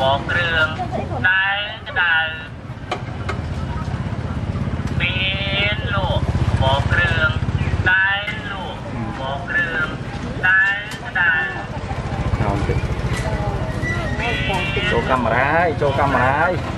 บอกเรื่องได้ก็ได้เมียนลูกบอกเรื่องได้ลูกบอกเรื่องได้ก็ได้โจกำอะไรโจกำอะไร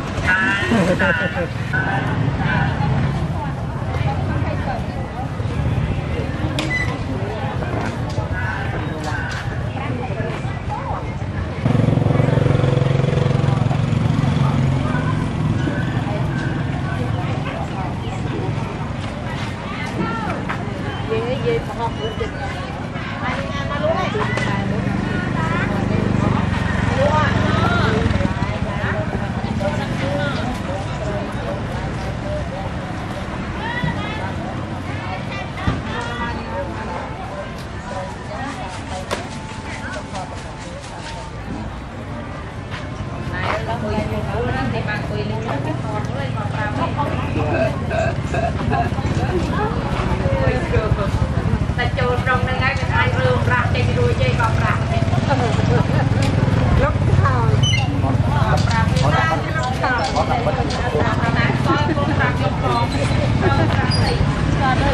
แต่โจรตรงนั้นไงเป็นไอ้เรื่องรักใจดูใจกอบรักเนี่ยล็อกข่าวรักไม่ได้ล็อกข่าวรักนะก็ต้องรักยกฟ้องรักสิก็ได้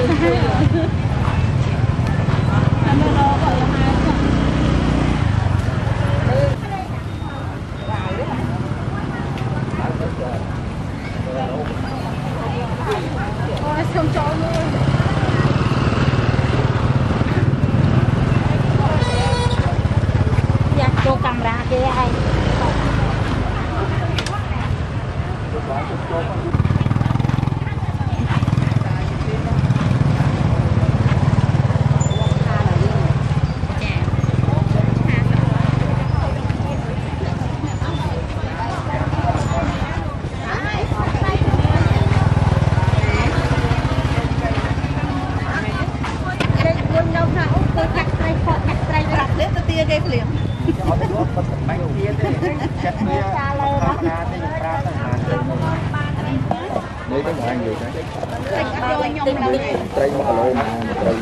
อันนั้นเราก็ยังไงxong cho luôn dạ cô camera kia ai đây có mọi người đấy đây một lô mà đây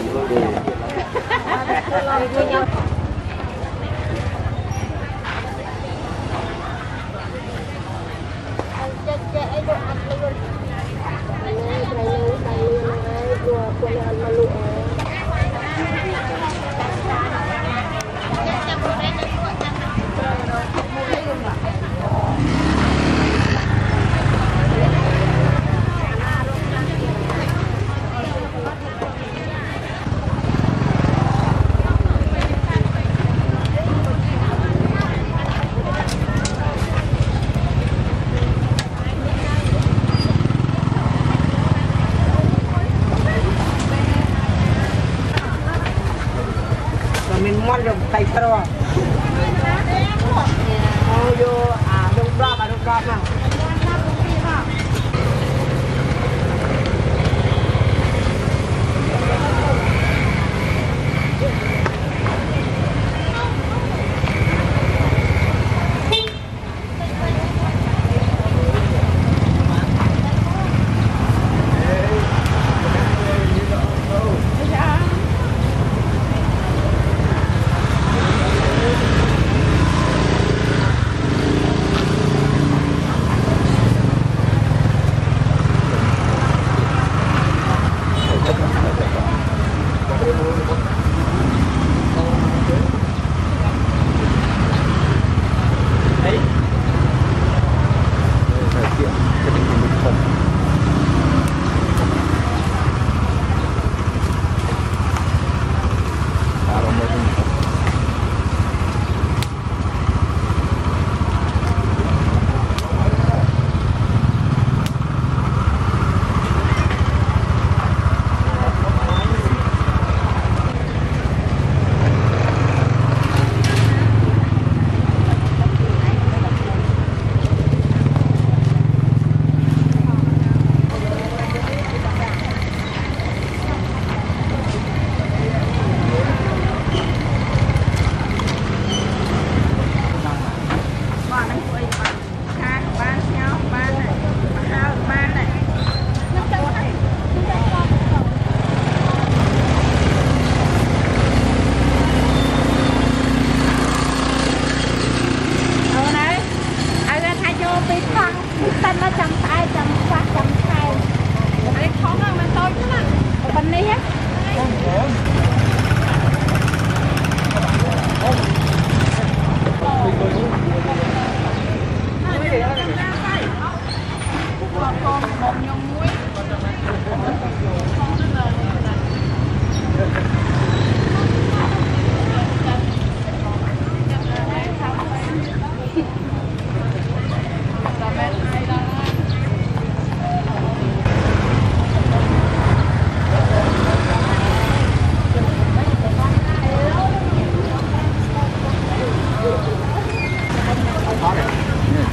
mình mua được tay pro vô đông drop nào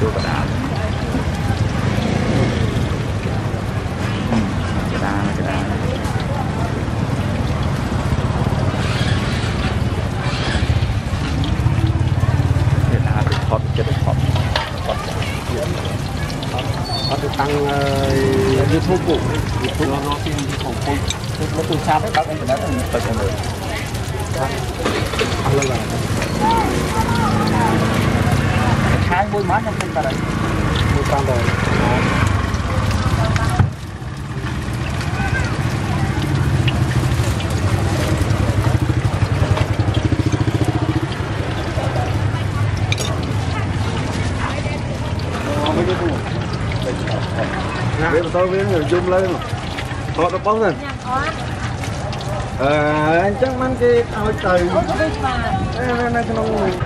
vô cả đá cái đá bị thọt chết thọt có được tăng YouTube của nó phim của tôi nó từ xa tới các internet nó tới con người là khai môi mát trong ta đấy môi con rồi biết mà tôi biết người zoom lên mà họ nó bóng lên anh chắc mang cái ao trời này cái nông người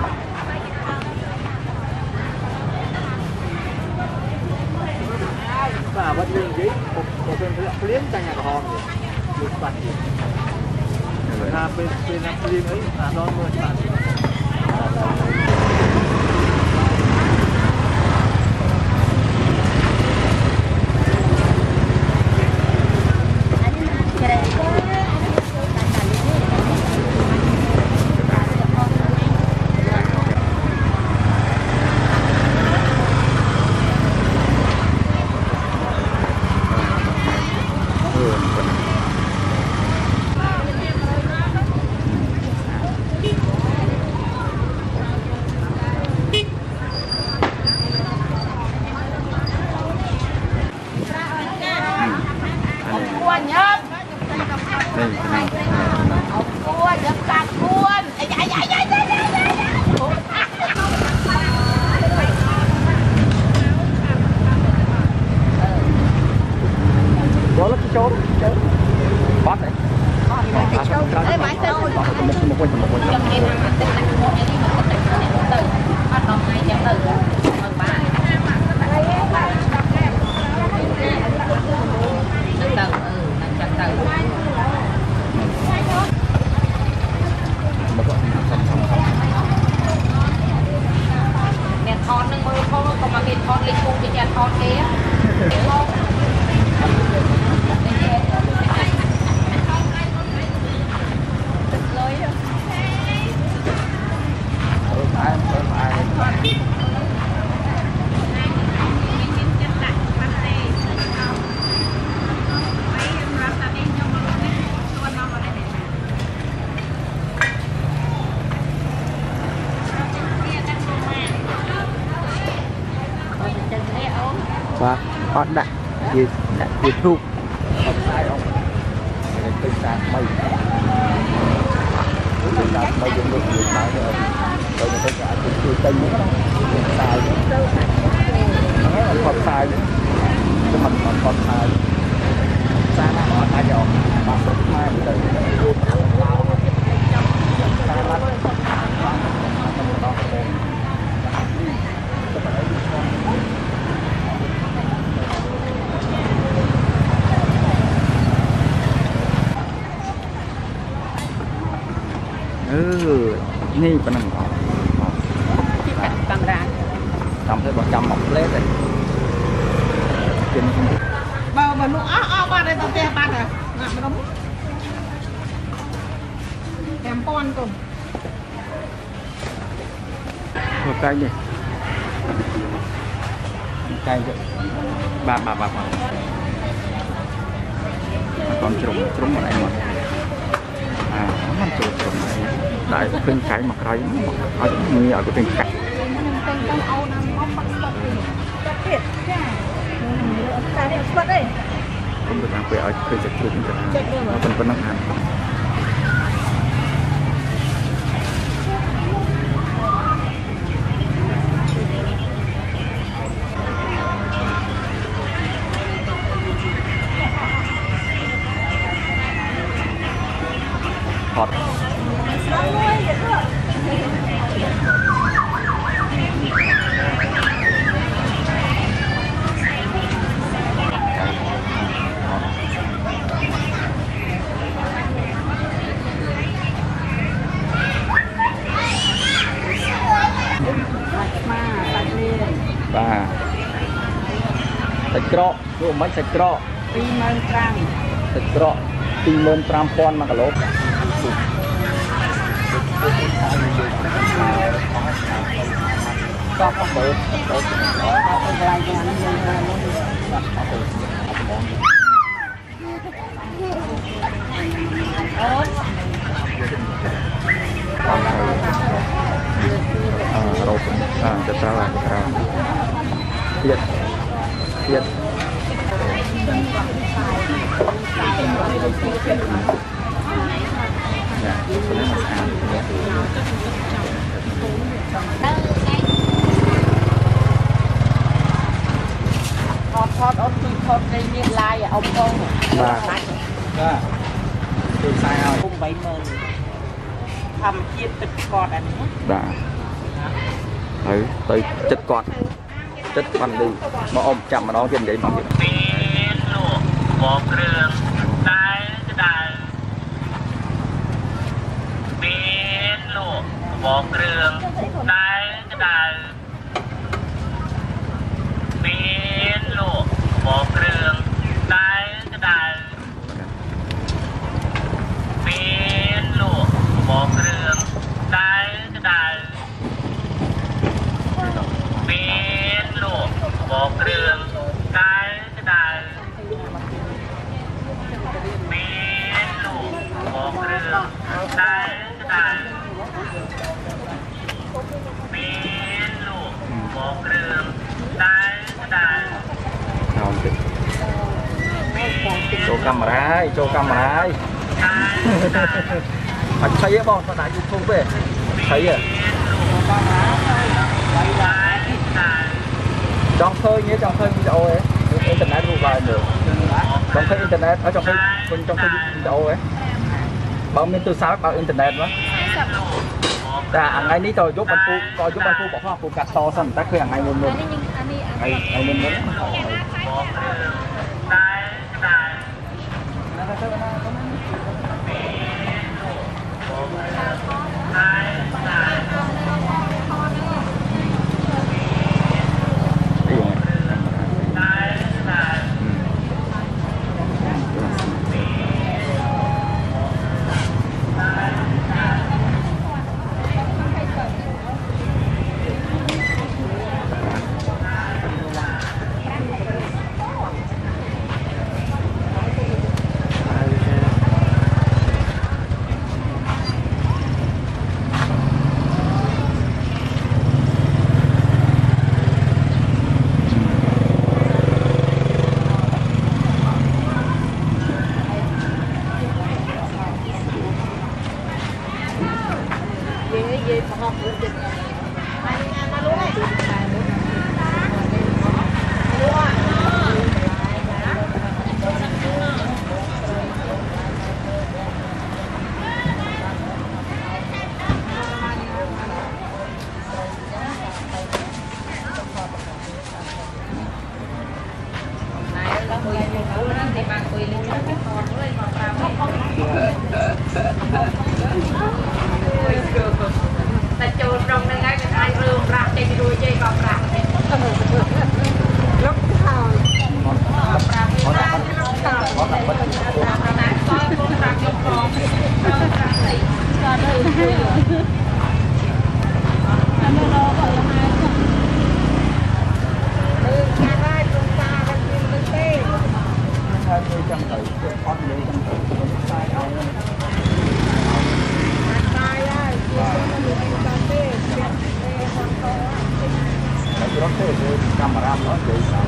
và vẫn lên giấy một bên phim trong nhà họ được phạt ra bên phim ấy là đón người phạt bót đấy thon nâng mơ không còn mà cái thon lên cung cái nhà thon kia và họ đặt YouTube không sai không tinh sát mây dùng được nhiều mà rồi người ta cả từ tinh nữa đó sai nó là còn sai nữa cái mặt còn sai xa nó họ ta dọn bắt được mai rồiนี่เป็นอะไรทำให้บะจำหมกเล็ดเลยกินบ่ลูกอ้อบ้านได้ตัวเตี้ยบ้านอ่ะน่ะไม่ต้องแกมป้อนก่อน một cây gì cây chứ ba còn trúng ở đây mà nó trúng này đại bên cái mặt cây ở người ở cái bên cạnh không được làm về ở cái dịch vụ nó vẫn năng hàng hot បាទសាច់ក្រកយកមិនសាច់ក្រក 25000 សាច់ក្រក 25000 1 គីឡូ có bự lại cho anh đi rồi cho sao là thiệt thiệt thọt ông tôi thọt đây miền lai à ông con dạ tôi sai rồi cũng 70,000 thầm chiết tịch cọt anh dạ tới chất cọt chất bắn đi mà ông chậm mà nó trên đấy mà บอกเรื่องได้จะได้เป็นลูกบอกเรื่องได้จะได้เป็นลูกบอกเรื่องได้จะได้เป็นลูกบอกเรื่องได้จะได้เป็นลูกบอกเรื่องได้จะได้เป็นลูกบอกเรื่องได้จะได้เป็นลูกบอกเรื่องได้จะได้ cho camera cho camera anh thấy không tao đã YouTube về thấy à trong khơi video ấy internet luôn vào được trong khơi internet ở trong khơi video ấy bao nhiêu từ sáng bao internet đó anh ấy ní tôi giúp anh phu coi giúp anh phu bỏ hoa phu cắt to xong ta khơi anh luôn anh luôn muốn แต่โจรตรงนั้นไงเป็นไอ้เรื่องรักใจดูใจกอบรักเนี่ยลูกข่าวปราบไม่ได้ลูกข่าวปราบนะก็ลูกรักลูกครองลูกรักสิก็ได้อันนี้เราก็ยังไงแค่ได้ตรงตากันกินเป็นเต้ใช่เลยจังเลยอดเลยจังเลยตายเอาตายได้ nó thế camera nó vậy sao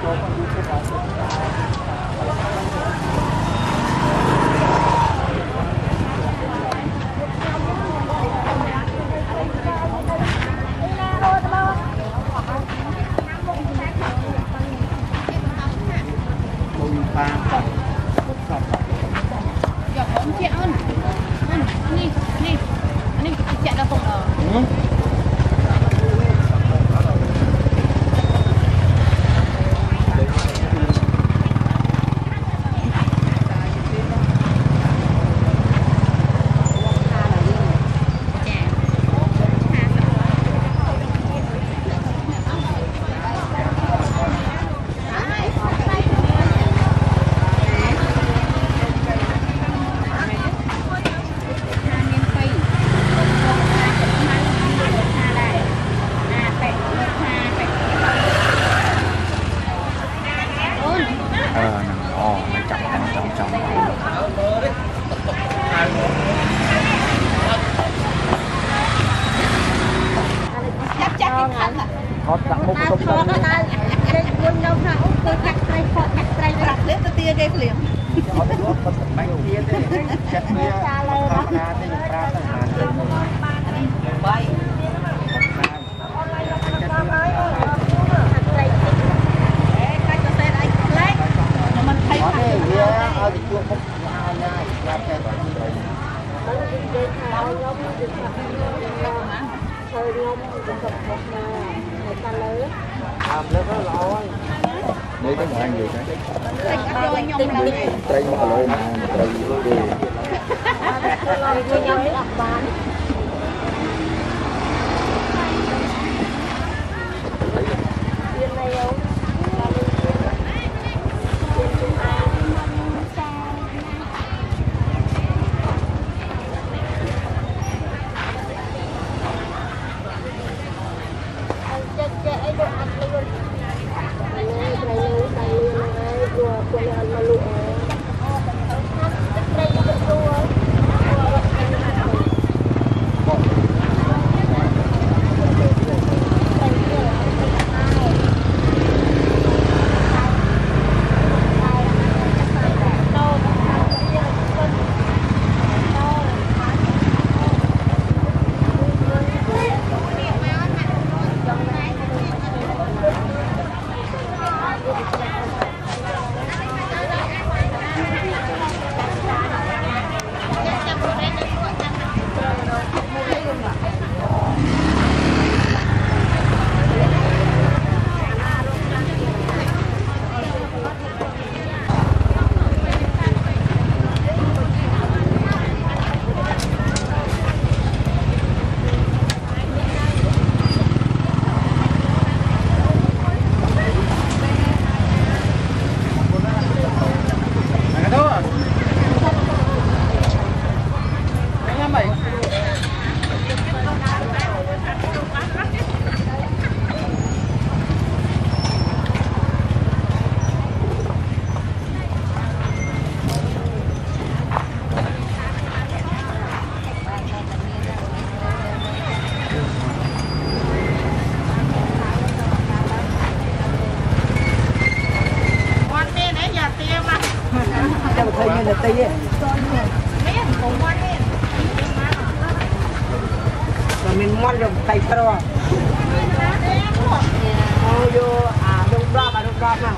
Đây cái món ăn gì đấy? Tây một lối mà tây đi. Mình món được tay pro. Ô vô đông drop nào.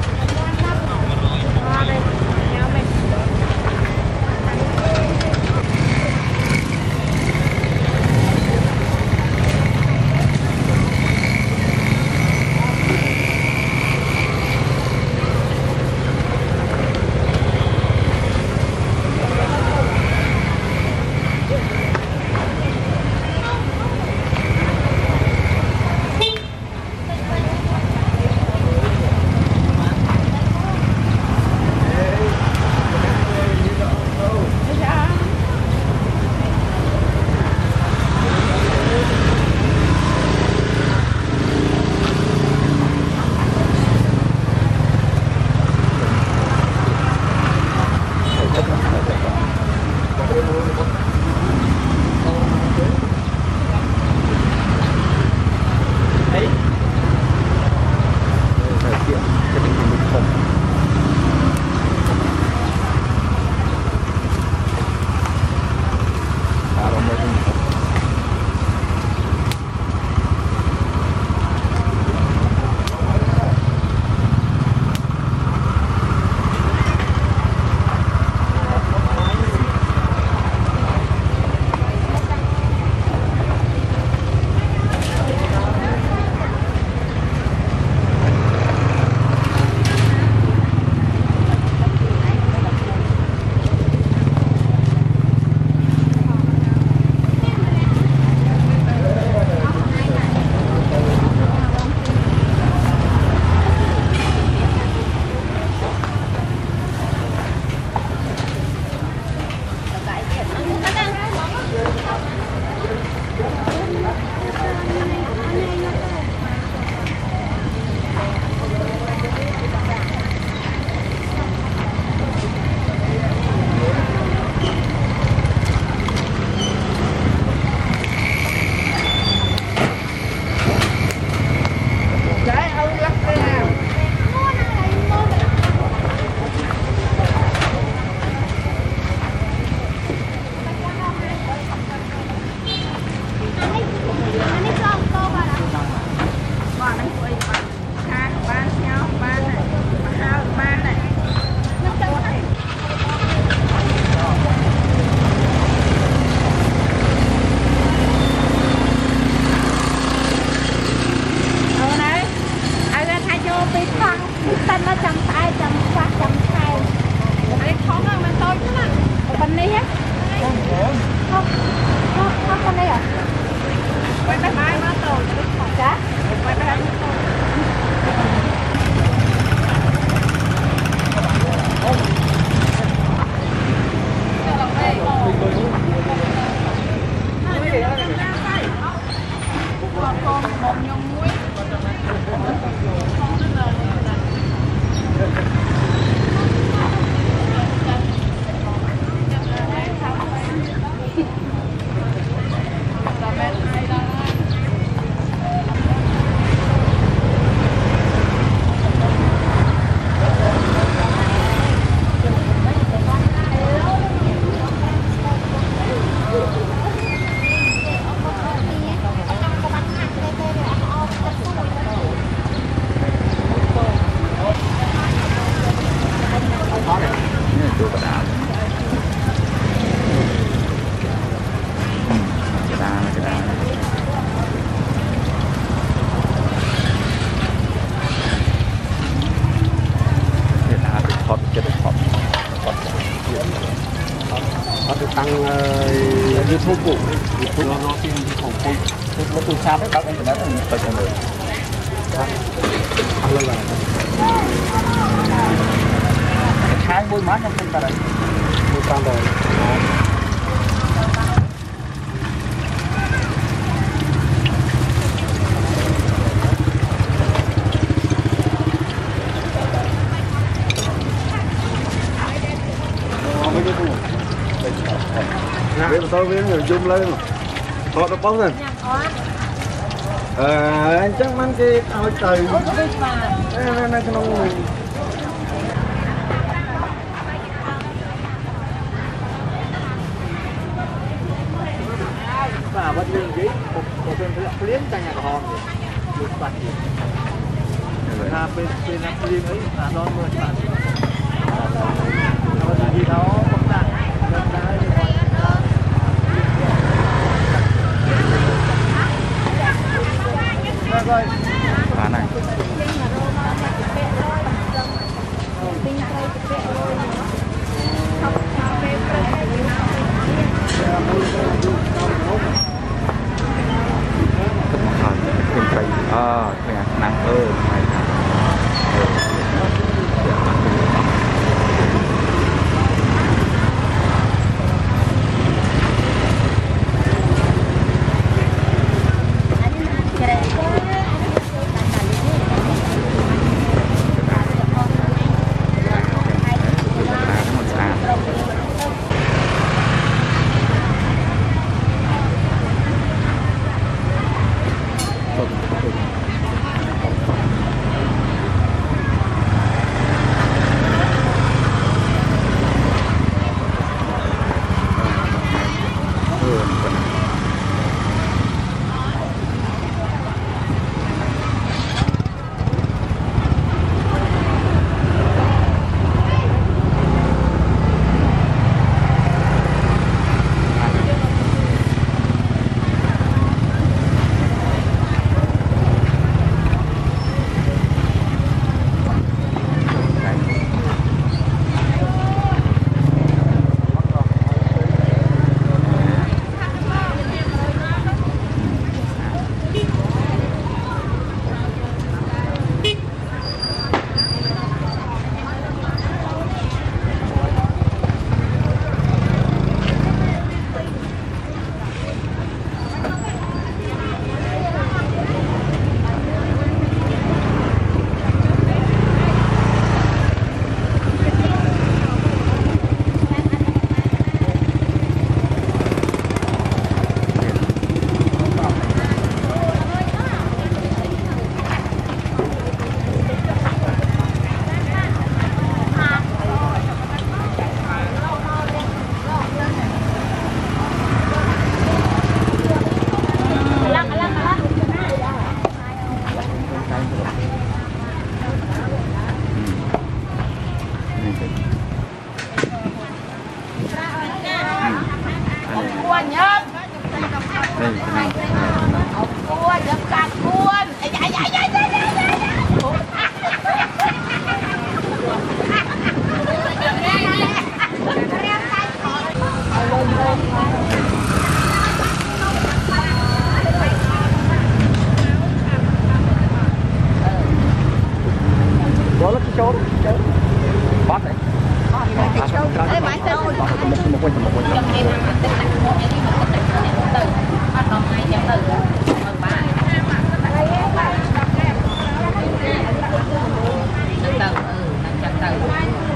nó chăm tay chăm phát chăm tay đấy không là mình tôi chứ là bên này á không bên đây à bên đây mai nó tôi cá bên đây YouTube nó phimของคุณมันตูชาไม่ตัดอันนั้นไปกันเลยอะไรใช้บุยมันจะเป็นอะไรบุยตามเลยไม่ได้ดูเดี๋ยวtôi với người zoom lên họ nó bóng lên anh chắc mang cái áo trời này cho nó và vẫn như vậy một bên thứ liếm trong nhà hòn được bật là bên liếm ấy là nó mưa bật thì nó không đạt lên đá đi ngoài phá nàyเป็นไปเนี่ยนางไม่ครับ chốt bót đấy Ê, bãi tên một quên trong đêm mà tích nặng một những cái mà tích nặng từ bắt đầu ngay cho từ mừng ba từ từ nằm chặt từ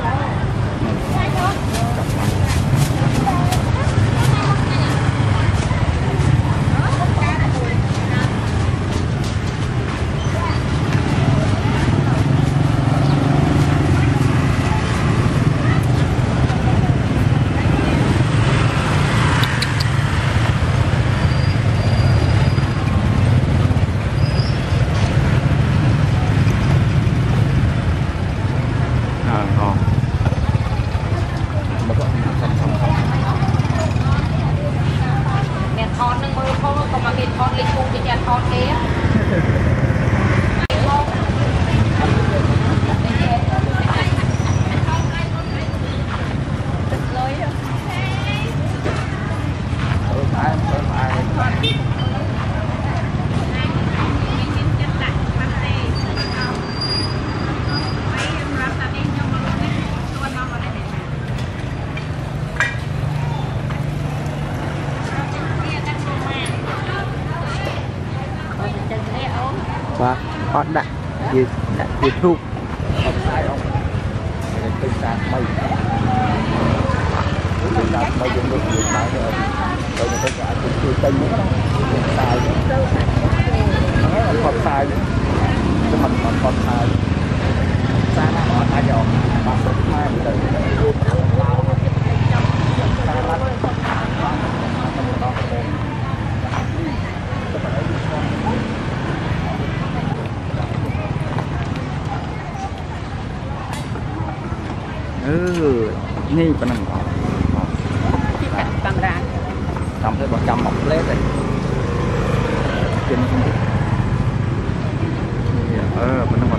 và họ đặt YouTube không sai không tinh sát mây dùng được nhiều cái rồi rồi tất cả cũng chưa tinh nữa sai nó là còn sai nữa cái mặt còn sai sai nó họ sai rồi bạn sẽ mai rồiนี่เป็นหนังบางร้านทำให้บอกจำหมกเล็กเลยกินเป็นหนัง